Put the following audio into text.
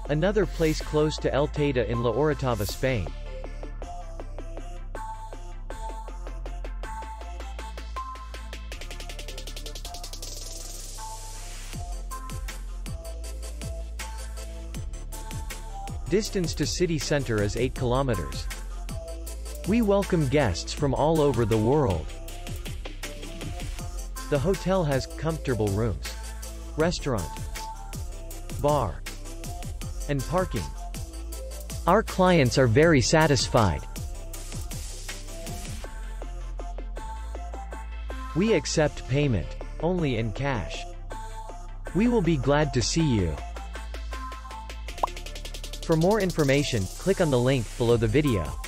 Another place close to El Teide in La Orotava, Spain. Distance to city center is 8 kilometers. We welcome guests from all over the world. The hotel has comfortable rooms, restaurant, bar, and parking. Our clients are very satisfied. We accept payment only in cash. We will be glad to see you. For more information, click on the link below the video.